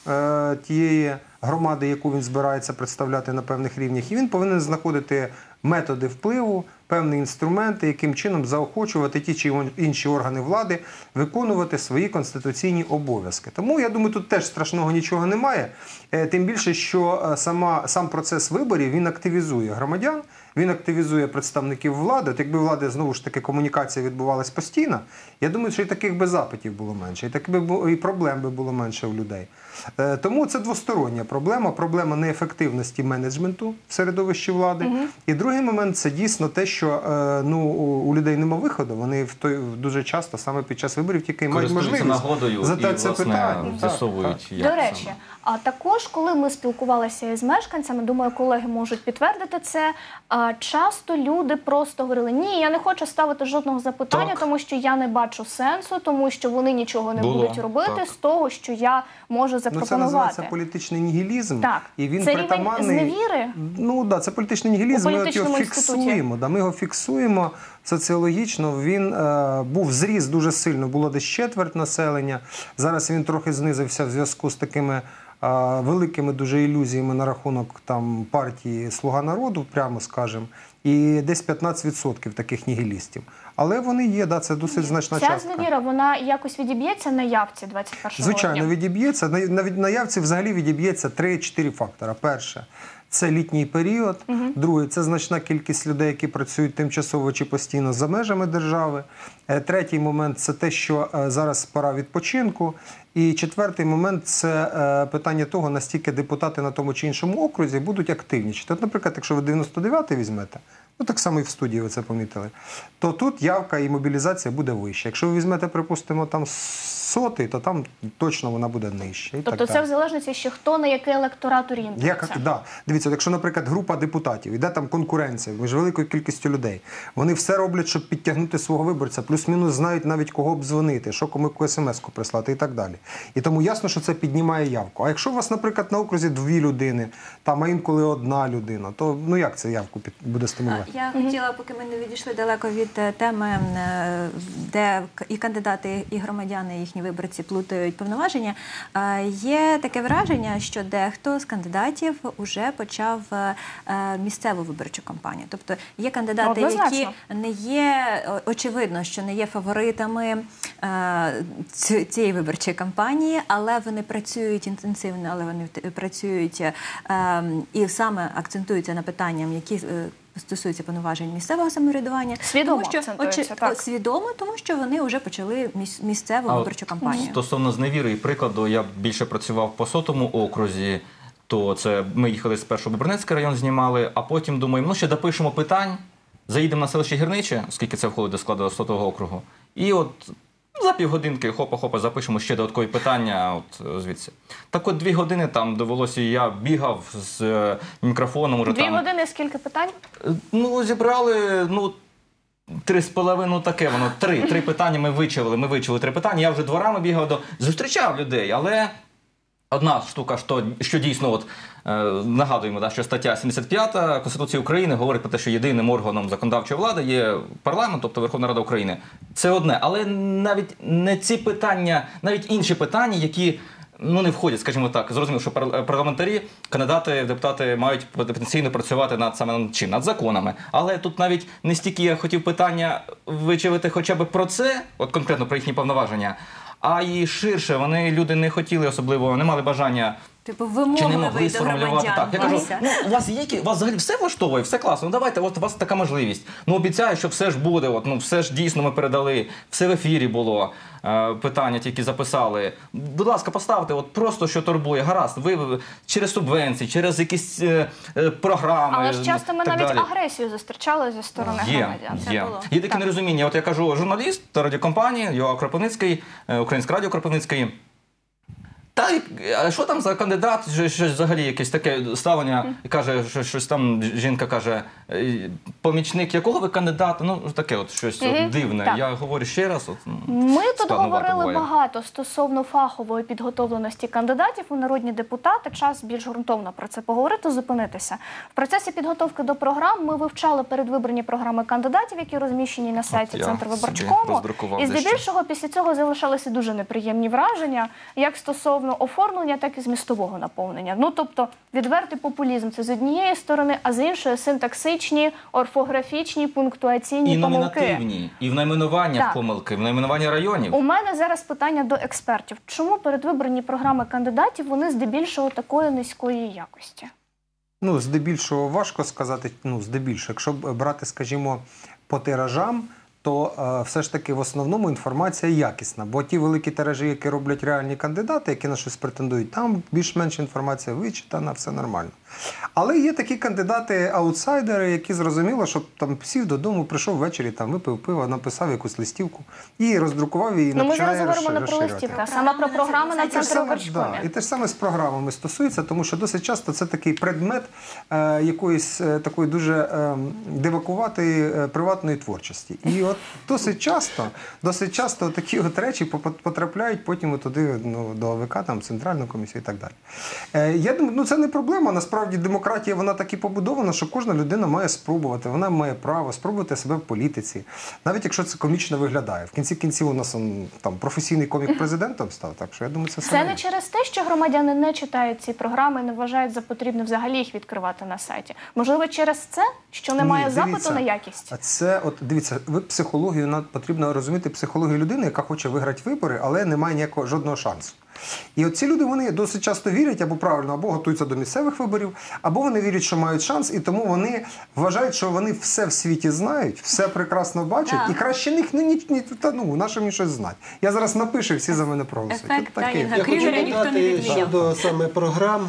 тієї громади, яку він збирається представляти на певних рівнях, і він повинен знаходити методи впливу, певні інструменти, яким чином заохочувати ті чи інші органи влади виконувати свої конституційні обов'язки. Тому, я думаю, тут теж страшного нічого немає. Тим більше, що сама, сам процес виборів, він активізує громадян, він активізує представників влади. От якби влади, знову ж таки, комунікація відбувалась постійно, я думаю, що і таких би запитів було менше, і, так би, і проблем би було менше у людей. Тому це двостороння проблема. Проблема неефективності менеджменту в середовищі влади. Угу. І другий момент – це дійсно те, що ну, у людей нема виходу. Вони в той, дуже часто, саме під час виборів, тільки мають можливість нагодою задати і, це власне, питання. з'ясовують, До речі, а також, коли ми спілкувалися із мешканцями, думаю, колеги можуть підтвердити це, а часто люди просто говорили, ні, я не хочу ставити жодного запитання, так. тому що я не бачу сенсу, тому що вони нічого не Було. будуть робити Так. з того, що я можу запропонувати. Ну, це називається політичний нігілізм. Так. І він це притаманний... рівень зневіри? Ну, да, це політичний нігілізм, ми от його фіксуємо. Да, ми його фіксуємо соціологічно. Він е, був зріс дуже сильно, було десь четверть населення. Зараз він трохи знизився в зв'язку з такими великими дуже ілюзіями на рахунок там партії «Слуга народу», прямо скажемо, і десь п'ятнадцять відсотків таких нігілістів. Але вони є, да, це досить значна Ця частка. Ця зневіра, вона якось відіб'ється на явці двадцять першого Звичайно, дня? відіб'ється. На, на, на явці взагалі відіб'ється три-чотири фактора. Перше – це літній період. Угу. Друге – це значна кількість людей, які працюють тимчасово чи постійно за межами держави. Третій момент – це те, що зараз пора відпочинку. І четвертий момент – це е, питання того, настільки депутати на тому чи іншому окрузі будуть активнічати. От, наприклад, якщо ви дев'яносто дев'ятий візьмете, ну так само і в студії ви це помітили, то тут явка і мобілізація буде вища. Якщо ви візьмете, припустимо, там сотий, то там точно вона буде нижча. І Тобто так це далі. в залежності, ще хто на який електорат орієнтується. Як, да. Дивіться, якщо, наприклад, група депутатів, іде там конкуренція між великою кількістю людей, вони все роблять, щоб підтягнути свого виборця, плюс-мінус знають навіть кого б дзвонити, що кому яку смс-ку прислати і так далі. І тому ясно, що це піднімає явку. А якщо у вас, наприклад, на окрузі дві людини, там, а інколи одна людина, то ну як це явку під... буде стимулювати? Я хотіла, поки ми не відійшли далеко від е, теми, е, де к- і кандидати, і громадяни, і їхні виборці плутають повноваження, е, є таке враження, що дехто з кандидатів уже почав е, е, місцеву виборчу кампанію. Тобто є кандидати, які Однозначно. не є, о- очевидно, що не є фаворитами е, ці- цієї виборчої кампанії, але вони працюють інтенсивно, але вони т- працюють е, і саме акцентуються на питаннях, які е, стосуються повноважень місцевого самоврядування. Свідомо тому, що, акцентуються, очі- так. свідомо, тому що вони вже почали міс- місцеву А от виборчу кампанію. Стосовно зневіри і прикладу, я більше працював по сотому окрузі, то це ми їхали спершу в Бобринецький район, знімали, а потім думаємо, ну ще допишемо питань, заїдемо на селище Гірниче, оскільки це входить до складу сотого округу, і от за півгодинки хопа-хопа запишемо ще додаткові питання от звідси. Так от дві години там довелося, я бігав з е, мікрофоном. Уже Дві там, години скільки питань? Ну, зібрали, ну, три з половиною таке воно, три. Три питання ми вичавили, ми вичавили три питання. Я вже дворами бігав, до... зустрічав людей, але одна штука, що, що дійсно, от, е, нагадуємо, да, що стаття сімдесят п'ята Конституції України говорить про те, що єдиним органом законодавчої влади є парламент, тобто Верховна Рада України. Це одне, але навіть не ці питання, навіть інші питання, які ну, не входять, скажімо так. Зрозуміло, що пар- парламентарі, кандидати в депутати мають потенційно працювати над саме над чим? Над законами. Але тут навіть не стільки я хотів питання вичавити хоча б про це, от конкретно про їхні повноваження, а і ширше. Вони, люди не хотіли особливо, не мали бажання Типу чи не вимогливий могли до сформулювати громадян. так. Я кажу, Вася. ну, у вас є які, у вас взагалі все влаштовує, все класно. Ну давайте, от у вас така можливість. Ну обіцяю, що все ж буде, от, ну все ж дійсно ми передали, все в ефірі було, е, питання тільки записали. Будь ласка, поставте, от просто що турбує, гаразд, ви через субвенції, через якісь е, е, програми. Але ж часто ми так навіть далі. агресію зустрічали зі сторони Є, громадян. Це є. було. Є таке Так. нерозуміння. От я кажу, журналіст радіокомпанії, Йоа Кропивницький, е, Українське радіо Кропивницький. Та й, а що там за кандидат, що- щось взагалі якесь таке ставлення, і каже, що щось там жінка каже, «Е, помічник якого ви кандидата? Ну, таке от щось Мгм. от дивне. Так. Я говорю ще раз. От, ну, Ми тут складновато говорили буває. багато стосовно фахової підготовленості кандидатів у народні депутати. Час більш ґрунтовно про це поговорити, зупинитися. В процесі підготовки до програм ми вивчали передвиборні програми кандидатів, які розміщені на сайті я Центру собі виборчкому. роздрукував І дещо. здебільшого після цього залишалися дуже неприємні враження, як стосовно оформлення, так і змістового наповнення. Ну, тобто, відвертий популізм – це з однієї сторони, а з іншої – синтаксичні, орфографічні, пунктуаційні І помилки. номінативні, і в найменуваннях Так. помилки, в найменуванні районів. У мене зараз питання до експертів. Чому передвиборні програми кандидатів, вони здебільшого такої низької якості? Ну, здебільшого важко сказати, ну, здебільшого. Якщо б брати, скажімо, по тиражам, то е, все ж таки в основному інформація якісна. Бо ті великі тиражі, які роблять реальні кандидати, які на щось претендують, там більш-менш інформація вичитана, все нормально. Але є такі кандидати-аутсайдери, які зрозуміло, що там сів додому, прийшов ввечері, там випив пиво, написав якусь листівку і роздрукував її, Ну, ми починає зараз говоримо не про розширювати. листівки, а саме про програми на І те ж Центрі саме, виборчкомі. да, і те ж саме з програмами стосується, тому що досить часто це такий предмет е, якоїсь е, такої дуже е, дивакуватої е, приватної творчості. І от досить часто, досить часто такі от речі попа- потрапляють потім туди, ну, до ОВК, там, Центральну комісію і так далі. Е, я думаю, ну це не проблема. Насправді демократія, вона так і побудована, що кожна людина має спробувати, вона має право спробувати себе в політиці. Навіть якщо це комічно виглядає. В кінці кінців у нас он, там професійний комік президентом став, так що я думаю, це Це саме. не через те, що громадяни не читають ці програми і не вважають за потрібне взагалі їх відкривати на сайті. Можливо, через це, що немає Ні, запиту дивіться, на якість? А це, от дивіться, ви психологію, над- потрібно розуміти психологію людини, яка хоче виграти вибори, але не має ніякого жодного шансу. І от ці люди, вони досить часто вірять або правильно, або готуються до місцевих виборів, або вони вірять, що мають шанс, і тому вони вважають, що вони все в світі знають, все прекрасно бачать, Так. і краще них ну, ні, ні, та, ну, наше мені щось знати. Я зараз напишу, і всі за мене проголосують. Ефект От таке. Дайнга Я хочу Крюгера ніхто не додати відміняв. щодо саме програм.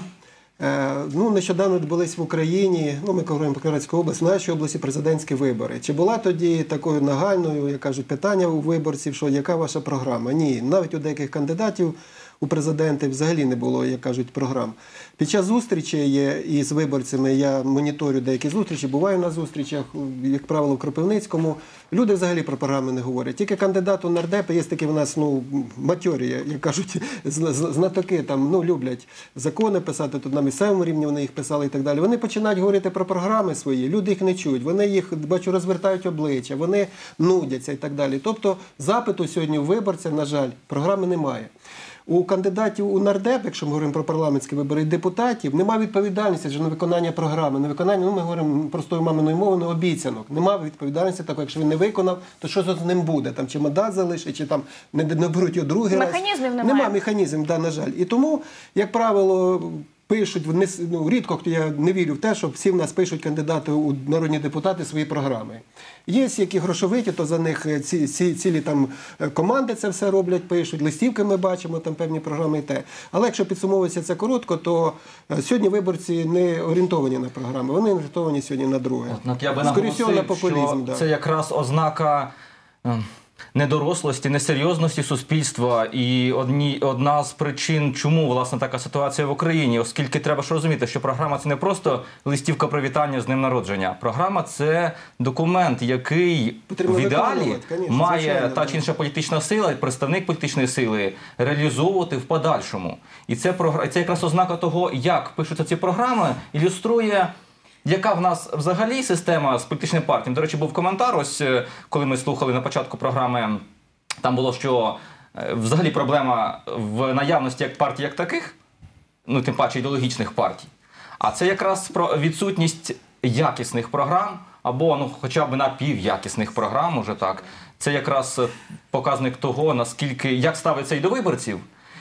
Е, Ну, нещодавно відбулись в Україні, ну, ми говоримо про Кіровоградську область, в нашій області президентські вибори. Чи була тоді такою нагальною, як кажуть, питання у виборців, що яка ваша програма? Ні, навіть у деяких кандидатів у президенти взагалі не було, як кажуть, програм. Під час зустрічей із виборцями, я моніторю деякі зустрічі, буваю на зустрічах, як правило, в Кропивницькому, люди взагалі про програми не говорять. Тільки кандидат у нардепи, є такі в нас, ну, матьорі, як кажуть, знатоки, там, ну, люблять закони писати, тут на місцевому рівні вони їх писали і так далі. Вони починають говорити про програми свої, люди їх не чують, вони їх, бачу, розвертають обличчя, вони нудяться і так далі. Тобто запиту сьогодні у виборця, на жаль, програми немає. У кандидатів у нардеп, якщо ми говоримо про парламентські вибори, і депутатів, немає відповідальності на виконання програми, на виконання, ну ми говоримо простою маминою мовою, обіцянок. Немає відповідальності такої, якщо він не виконав, то що з ним буде? Там чи мандат залишить, чи там не, не беруть його другий раз. Механізмів немає. Немає механізмів, да, на жаль. І тому, як правило, пишуть, ну, рідко хто, я не вірю в те, що всі в нас пишуть кандидати у народні депутати свої програми. Є які грошовиті, то за них ці, ці, цілі там команди це все роблять, пишуть, листівки ми бачимо, там певні програми і те. Але якщо підсумовується це коротко, то сьогодні виборці не орієнтовані на програми, вони орієнтовані сьогодні на друге. От, я би Скоріше на наголосив, популізм. що Да. це якраз ознака е, недорослості, несерйозності суспільства і одні, одна з причин, чому, власне, така ситуація в Україні. Оскільки треба ж розуміти, що програма – це не просто листівка привітання з днем народження. Програма – це документ, який Потрібно в ідеалі виконувати, конечно, має звичайно, та да. чи інша політична сила, і представник політичної сили реалізовувати в подальшому. І це, програ- це якраз ознака того, як пишуться ці програми, ілюструє, яка в нас взагалі система з політичними партіями. До речі, був коментар, ось е, коли ми слухали на початку програми, там було, що е, взагалі проблема в наявності як партій як таких, ну тим паче ідеологічних партій, а це якраз про відсутність якісних програм, або ну, хоча б напівякісних програм, уже так. Це якраз показник того, наскільки, як ставиться і до виборців,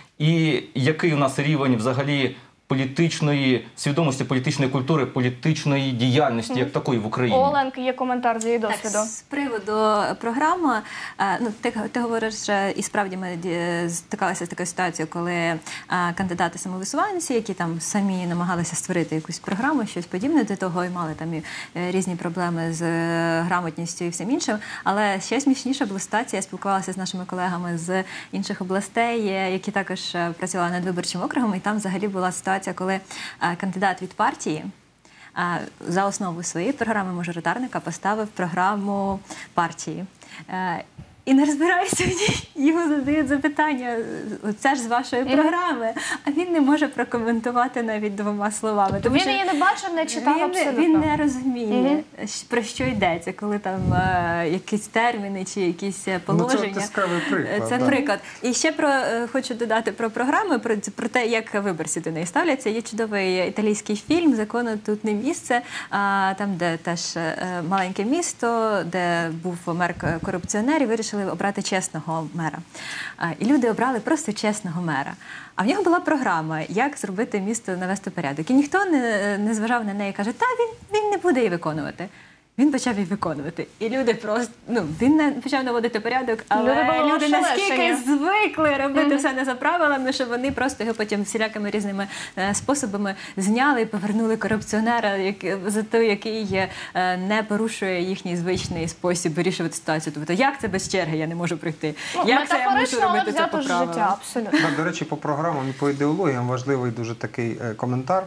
і який у нас рівень взагалі політичної свідомості, політичної культури, політичної діяльності як такої в Україні. Оленки, є коментар з її досвіду. Так, з приводу програми, е, ну, ти, ти говориш, що і справді ми ді- стикалися з такою ситуацією, коли е, кандидати самовисуванці, які там самі намагалися створити якусь програму, щось подібне до того, і мали там і е, різні проблеми з е, грамотністю і всім іншим. Але ще смішніша була ситуація, я спілкувалася з нашими колегами з інших областей, е, які також е, працювали над виборчим округом, і там взагалі була ситуація, коли е, кандидат від партії а, за основу своєї програми мажоритарника поставив програму партії. Е, І не розбирається в ній, йому задають запитання, це ж з вашої програми, а він не може прокоментувати навіть двома словами. Тобто він її не бачив, не читав він, абсолютно. Він не розуміє, про що йдеться, коли там е, якісь терміни чи якісь положення. Ну, це яскравий приклад. Це да. приклад. І ще про е, хочу додати про програми, про, про те, як виборці до неї ставляться. Є чудовий італійський фільм «Закону тут не місце», а, там, де теж е, маленьке місто, де був мер корупціонер, і вирішили обрати чесного мера. А, і люди обрали просто чесного мера. А в нього була програма, як зробити місто, навести порядок. І ніхто не, не зважав на неї, каже, та він, він не буде її виконувати. Він почав її виконувати. І люди просто, ну, він не почав наводити порядок, але Люди були люди наскільки ошелешені. звикли робити Мгм. все не за правилами, що вони просто його потім всілякими різними е, способами зняли і повернули корупціонера, як, за той, який е, не порушує їхній звичний спосіб вирішувати ситуацію. Тобто, як це без черги я не можу пройти? Ну, Як це я мушу метафорично, але робити це взято по з правилам? життя, абсолютно. Так, до речі, по програмам і по ідеологіям важливий дуже такий е, коментар,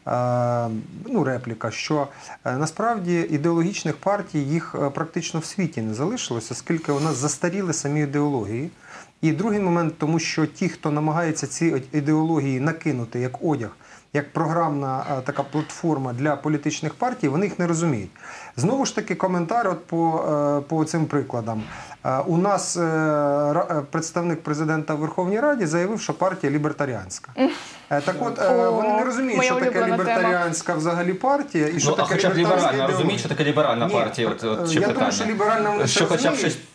е, ну, репліка, що е, насправді ідеологічних партій їх е, практично в світі не залишилося, оскільки у нас застаріли самі ідеології. І другий момент, тому що ті, хто намагається ці ідеології накинути як одяг, як програмна е, така платформа для політичних партій, вони їх не розуміють. Знову ж таки, коментар от по, е, по цим прикладам. Е, у нас е, ра- представник президента в Верховній Раді заявив, що партія лібертаріанська. Е, так от, е, О, вони не розуміють, моя що таке улюблена лібертаріанська взагалі партія і що Ну, а таке хоча б лібертарська ліберальна, ідеологія. розумієш, що таке ліберальна Ні, партія? От, от, ще я питання. думаю, що ліберальна вони Що це хоча б розуміють. щось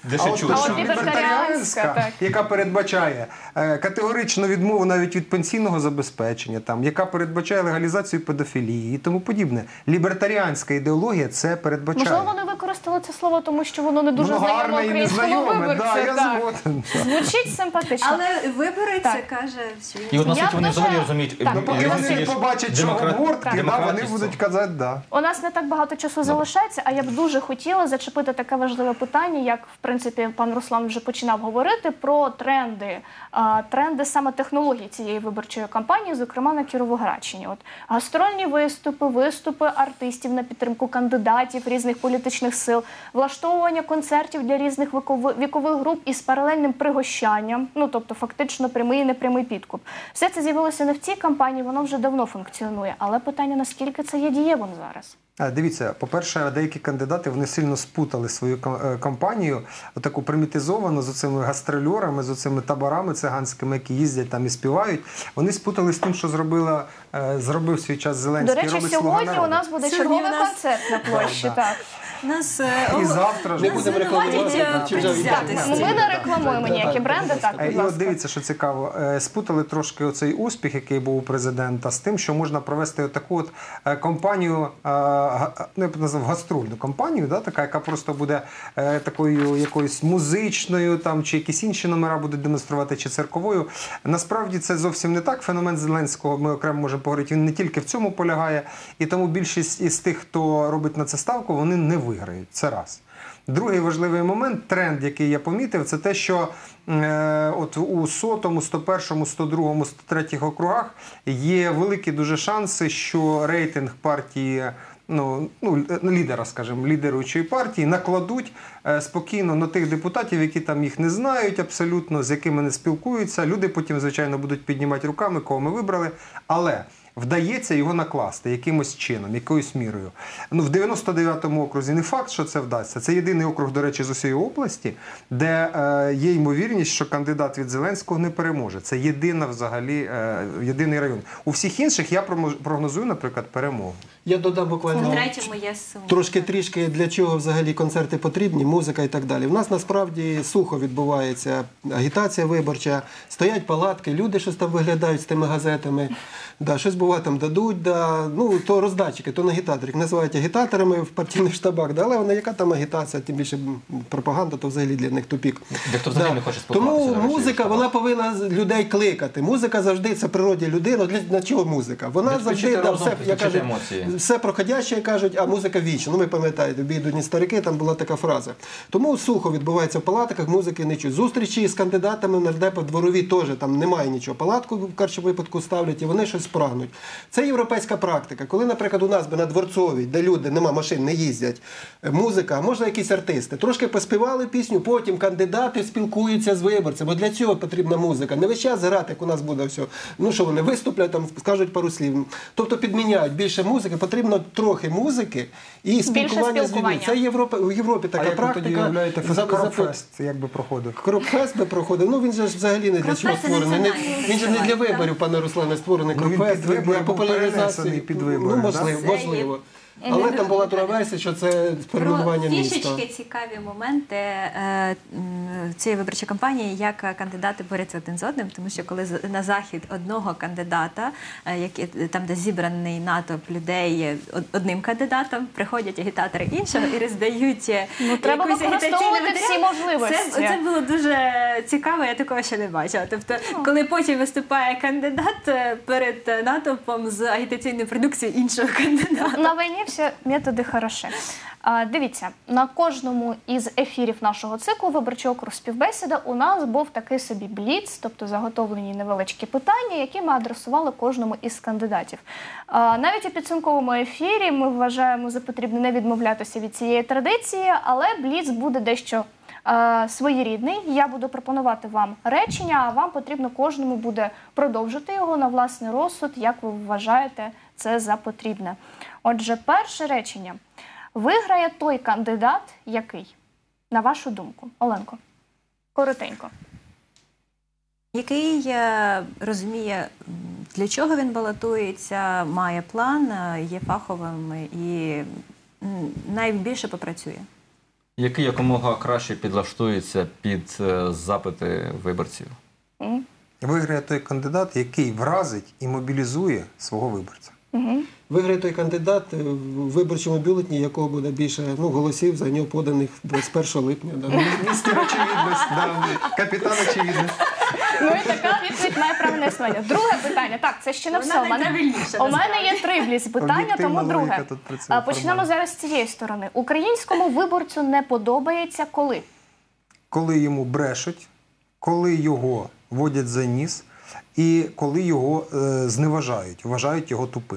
Де А ще от чути, та що? от лібертаріанська, так. яка передбачає е, категоричну відмову навіть від пенсійного забезпечення, там, яка передбачає легалізацію педофілії і тому подібне. Лібертаріанська ідеологія це передбачає. Можливо, вони використали це слово, тому що воно не дуже Воно знайоме гарне і українському незнайоме, виборцю. да, я так. згоден. Звучить симпатично. Але виборець Так. каже, що він І от наскільки Я вони дуже- взагалі розуміють, Так. Ну, поки вони не різницю побачать, між що демократ- обгортки, да, вони демократівством. будуть казати «да». У нас не так багато часу залишається, а я б дуже хотіла зачепити таке важливе питання, як, в принципі, пан Руслан вже починав говорити про тренди, а, тренди саме технологій цієї виборчої кампанії, зокрема на Кіровоградщині. От гастрольні виступи, виступи артистів на підтримку кандидатів різних політичних сил, влаштовування концертів для різних вікови- вікових груп із паралельним пригощанням, ну тобто фактично прямий і непрямий підкуп. Все це з'явилося не в цій кампанії, воно вже давно функціонує. Але питання, наскільки це є дієвим зараз? А, Дивіться, по-перше, деякі кандидати вони сильно спутали свою кам- е, кампанію, отаку примітизовану з оцими гастрольорами, з оцими таборами циганськими, які їздять там і співають. Вони спутали з тим, що зробила, е, зробив свій час До Зеленський. речі, робить «Слуга сьогодні народу». у нас буде Сьогодні черговий у нас- концерт на площі. Да, да. Так. Нас е, І о, завтра ж Не буде. будемо рекламувати. звинуватять Чи вже предвзятості. Ми не рекламуємо ніякі бренди, так, Е, будь І от ласка. дивіться, що цікаво, е, спутали трошки оцей успіх, який був у президента, з тим, що можна провести таку от е, кампанію, е, га- ну, я б назвав гастрольну кампанію, да, така, яка просто буде е, такою якоюсь музичною, там, чи якісь інші номера будуть демонструвати, чи цирковою. Насправді це зовсім не так. Феномен Зеленського, ми окремо можемо поговорити, він не тільки в цьому полягає, і тому більшість із тих, хто робить на це ставку, вони не виграють. Це раз. Другий важливий момент, тренд, який я помітив, це те, що е, от у сотому, сто першому, сто другому, сто третьому округах є великі дуже шанси, що рейтинг партії, ну, ну лідера, скажімо, лідеруючої партії накладуть е, спокійно на тих депутатів, які там їх не знають абсолютно, з якими не спілкуються. Люди потім, звичайно, будуть піднімати руками, кого ми вибрали, але вдається його накласти якимось чином, якоюсь мірою. Ну, в дев'яносто дев'ятому окрузі не факт, що це вдасться. Це єдиний округ, до речі, з усієї області, де е, є ймовірність, що кандидат від Зеленського не переможе. Це єдина взагалі, е, єдиний район. У всіх інших я промо- прогнозую, наприклад, перемогу. Я додам в буквально третьому є сумнів. трошки трішки, для чого взагалі концерти потрібні, музика і так далі. В нас насправді сухо відбувається агітація виборча, стоять палатки, люди щось там виглядають з тими газетами, да, щось буває там дадуть, да, ну то роздатчики, то не агітатори, їх називають агітаторами в партійних штабах, да, але вона яка там агітація, тим більше пропаганда, то взагалі для них тупік. Дехто взагалі Да. не хоче спілкуватися. Тому до речі, музика, з вона повинна з- людей кликати. Музика завжди це природі людини. Для, для чого музика? Вона Відключити завжди да, розум, все, я відключити кажу, емоції. все проходяще, кажуть, а музика вічна. Ну, ви пам'ятаєте, в «Бідні старики» там була така фраза. Тому сухо відбувається в палатках, музики не чуть. Зустрічі з кандидатами на нардепа дворові теж там немає нічого. Палатку в кращому випадку ставлять і вони щось прагнуть. Це європейська практика. Коли, наприклад, у нас би на Дворцовій, де люди, нема машин, не їздять, музика, а можна якісь артисти, трошки поспівали пісню, потім кандидати спілкуються з виборцями. Бо для цього потрібна музика. Не весь час грати, як у нас буде все. Ну що вони виступлять, там скажуть пару слів. Тобто підміняють більше музики, потрібно трохи музики і спілкування з людьми. спілкування. Це Європа, в Європі така А як ви практика. тоді уявляєте, За- за- Кропфест як би проходив? Кропфест би проходив. Ну він же ж взагалі не для Кропфест чого це створений. Не- національний Він же не для фестиваль, виборів, пане Руслане, створений Ну, він Кропфест. під вибори для був перенесений під вибори, Ну, можливо, да? можливо. Але там була друга версія, що це перейменування Про міста. фішечки, цікаві моменти е, м, цієї виборчої кампанії, як кандидати борються один з одним, тому що коли з- на захід одного кандидата, е, які- там, де зібраний натовп людей е, од- одним кандидатом, приходять агітатори іншого і роздають е, Ну, треба якусь агітаційний використовувати всі матеріал. можливості. Це, це було дуже цікаво, я такого ще не бачила. Тобто, коли потім виступає кандидат е, перед е, натовпом з агітаційною продукцією іншого кандидата. На війні всі методи хороші. А, Дивіться, на кожному із ефірів нашого циклу «Виборчий округ співбесіда» у нас був такий собі бліц, тобто заготовлені невеличкі питання, які ми адресували кожному із кандидатів. А, Навіть у підсумковому ефірі ми вважаємо за потрібне не відмовлятися від цієї традиції, але бліц буде дещо е, своєрідний. Я буду пропонувати вам речення, а вам потрібно кожному буде продовжити його на власний розсуд, як ви вважаєте це за потрібне. Отже, перше речення. Виграє той кандидат, який, на вашу думку? Оленко, коротенько. Який е, розуміє, м, для чого він балотується, має план, е, є фаховим і м, найбільше попрацює. який якомога краще підлаштується під е, запити виборців. Мгм. Виграє той кандидат, який вразить і мобілізує свого виборця. Мгм. Виграє той кандидат, е, в виборчому бюлетні якого буде більше ну, голосів за нього поданих двадцять першого липня. Да. Містер очевидність, да, капітан очевидність. Ну і така відповідь має правильне існування. Друге питання. Так, це ще не Вона все. У мене, найправильніша, у мене є три бліц питання, Об'єктивна тому друге. логіка тут працює А, Почнемо формально. зараз з цієї сторони. Українському виборцю не подобається коли? Коли йому брешуть, коли його водять за ніс і коли його е, зневажають, вважають його тупим.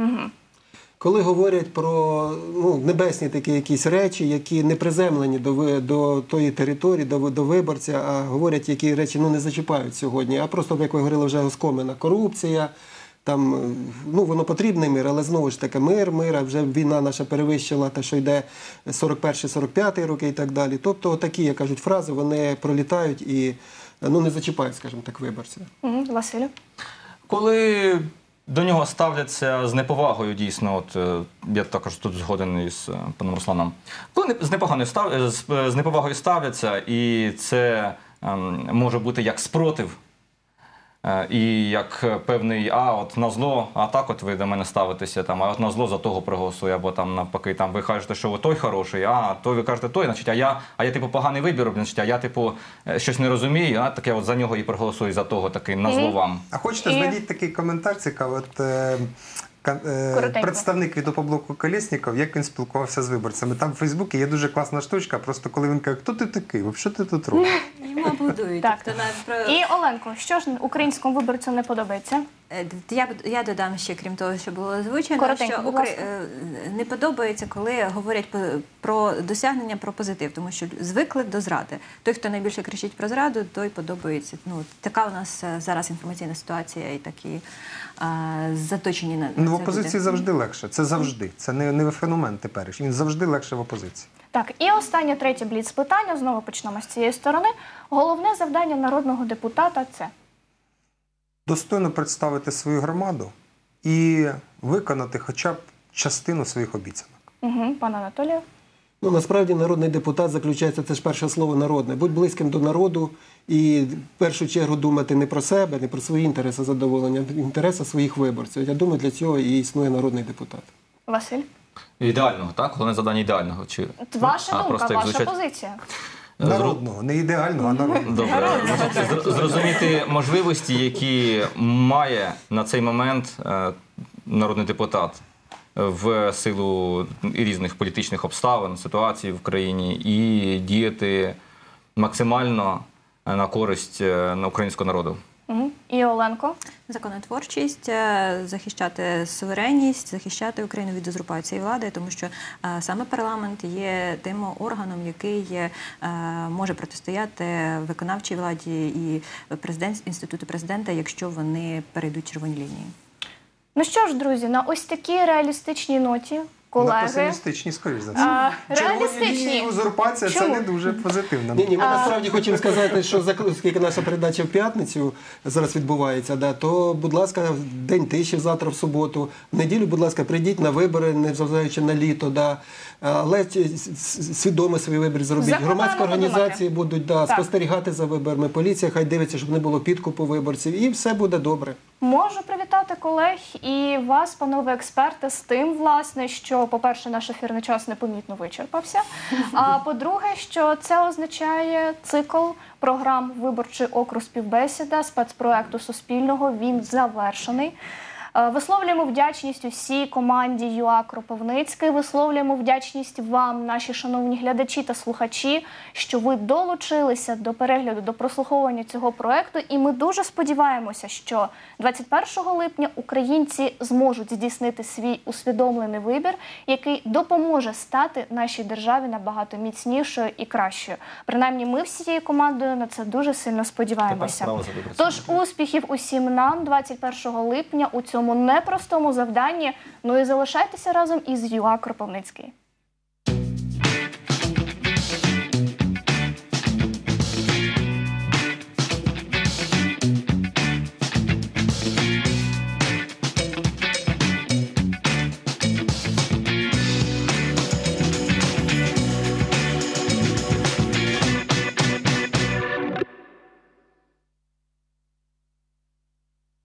Коли говорять про ну, небесні такі якісь речі, які не приземлені до, ви- до тої території, до, ви- до виборця, а говорять, які речі ну, не зачіпають сьогодні, а просто, як ви говорили вже оскомина, корупція, там, е, ну, воно потрібний мир, але знову ж таки мир, мир, а вже війна наша перевищила те, що йде сорок перший сорок п'ятий роки і так далі. Тобто такі, як кажуть, фрази, вони пролітають і ну, не зачіпають, скажімо так, виборців. Мгм. Василю? Коли до нього ставляться з неповагою, дійсно, от е, я також тут згоден із е, паном Русланом, коли не- з непоганою став, е, з, е, з неповагою ставляться, і це ем, може бути як спротив, е, і як е, певний, а от на зло, а так от ви до мене ставитеся, там, а от на зло за того проголосує, або там навпаки, там ви кажете, що ви той хороший, а той ви кажете той, значить, а я, а я типу поганий вибір роблю, значить, а я типу е, щось не розумію, а таке от за нього і проголосую, за того таки на зло вам. А хочете, І- знайдіть такий коментар цікавий. От, е, ка- е, Коротенько. представник від опоблоку Колєсніков, як він спілкувався з виборцями. Там в Фейсбуці є дуже класна штучка, просто коли він каже, хто ти такий, що ти тут робиш? Йому аплодують. Так. Тобто, навіть про... І Оленко, що ж українському виборцю не подобається? Е, Я, б- я додам ще, крім того, що було озвучено, Коротенько, що будь Укра- ласка. е, не подобається, коли говорять по- про досягнення, про позитив, тому що звикли до зради. Той, хто найбільше кричить про зраду, той подобається. Ну, така у нас е, зараз інформаційна ситуація і такі а, заточені на, на Ну, в це опозиції люди. завжди легше. Це завжди. Це не, не феномен теперішній. Він завжди легше в опозиції. Так, і останнє третє бліц питання. Знову почнемо з цієї сторони. Головне завдання народного депутата це Достойно представити свою громаду і виконати хоча б частину своїх обіцянок. угу, пане Анатолію. Ну, насправді народний депутат заключається, це ж перше слово народне. Будь близьким до народу і в першу чергу думати не про себе, не про свої інтереси задоволення, а інтереси своїх виборців. Я думаю, для цього і існує народний депутат. Василь. Ідеального, так? Головне завдання ідеального. Чи... Ваша А, думка, просто як ваша звучать- позиція. Народного, не ідеального, а народного. Добре. Значить, зр- зрозуміти можливості, які має на цей момент е, народний депутат в силу різних політичних обставин, ситуацій в країні, і діяти максимально на користь е, на українського народу. Угу. І Оленко. Законотворчість, е, захищати суверенність, захищати Україну від узурпації влади, тому що е, саме парламент є тим органом, який е, може протистояти виконавчій владі і президент, інституту президента, якщо вони перейдуть червоні лінії. Ну що ж, друзі, на ось такій реалістичній ноті, На колеги. песимістичній, скоріш за все. А, Червоні реалістичні. лінії, узурпація, це Чому? не дуже позитивно. Ні, ні, ми насправді хочемо сказати, що за- оскільки наша передача в п'ятницю зараз відбувається, да, то, будь ласка, день тиші завтра в суботу. В неділю, будь ласка, прийдіть на вибори, незважаючи на літо, да. Але ці- с- с- свідомо свій вибір зробіть. Закликаємо Громадські організації подумати. будуть да, Так. спостерігати за виборами. Поліція хай дивиться, щоб не було підкупу виборців, і все буде добре. Можу привітати колег і вас, панове експерти, з тим, власне, що, по-перше, наш ефірний час непомітно вичерпався. А по-друге, що це означає цикл програм «Виборчий округ співбесіда» спецпроекту Суспільного. Він завершений. Е, Висловлюємо вдячність усій команді ЮА Кропивницький, висловлюємо вдячність вам, наші шановні глядачі та слухачі, що ви долучилися до перегляду, до прослуховування цього проекту. І ми дуже сподіваємося, що двадцять першого липня українці зможуть здійснити свій усвідомлений вибір, який допоможе стати нашій державі набагато міцнішою і кращою. Принаймні, ми всією командою на це дуже сильно сподіваємося. справа за виборцями. Тож успіхів усім нам двадцять першого липня у цьому непростому завданні. Ну і залишайтеся разом із ЮА Кропивницький.